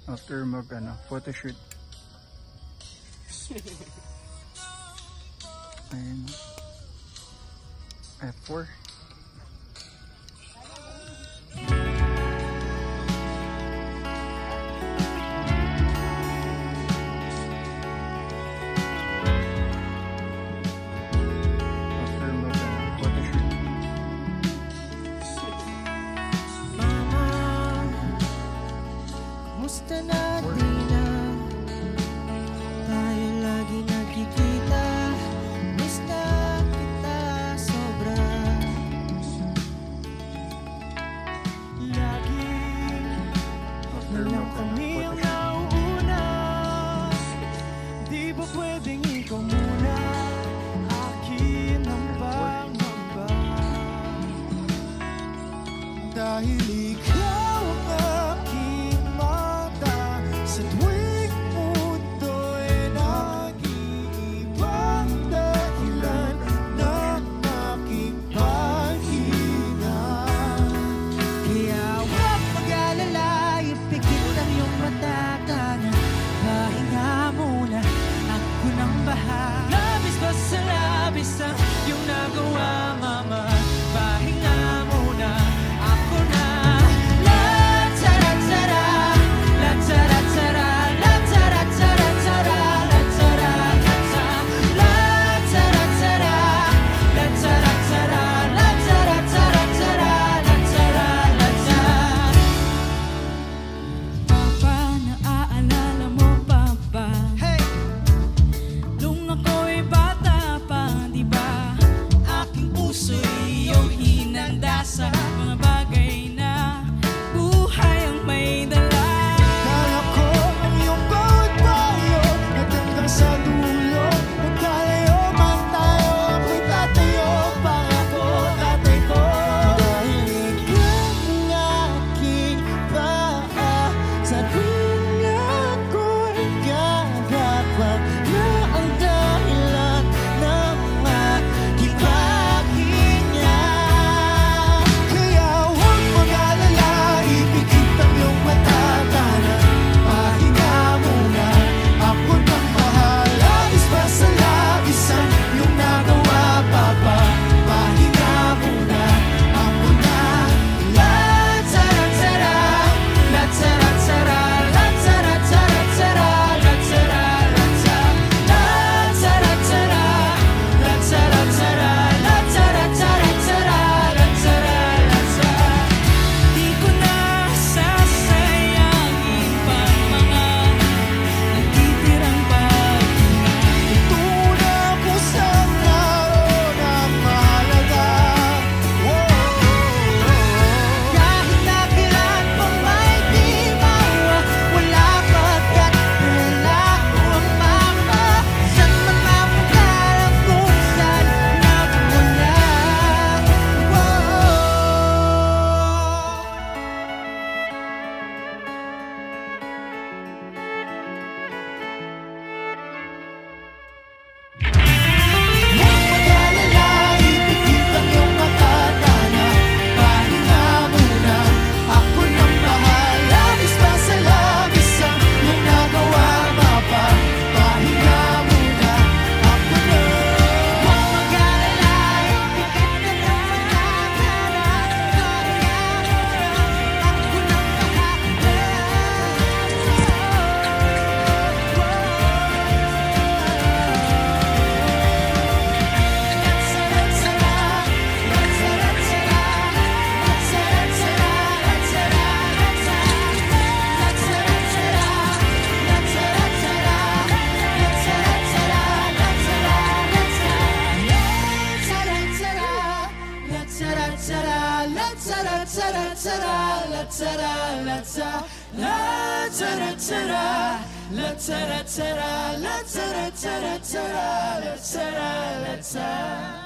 After mag photoshoot. Ayan. F4. Musta na di na tayo lagi nagkikita. Miss na kita sobra. Laging lang kami ang nauuna. Di ba pwedeng ikaw muna? Akin ang pangamba. Dahil ikaw ang aking mata. Sa tuwing mundo'y nag-iibang dahilan ng aking paghinga. Kaya huwag mag-alala, ipikit ang iyong mata. Pahinga muna, ako nang bahala. Labis ba sa labis ang iyong nagawa, mama? Pahinga muna, ako na. Sa mga bagay na buhay ang may dala. Kala ko ang iyong bawat payo nagtanggang sa dulo. Magkalayo man tayo, ako'y tatayo. Pangako tatay ko. Dahil ikaw ang aking paa. Sa tuwing ako'y gagapang na ang dahilan ng aking paghinga. Let's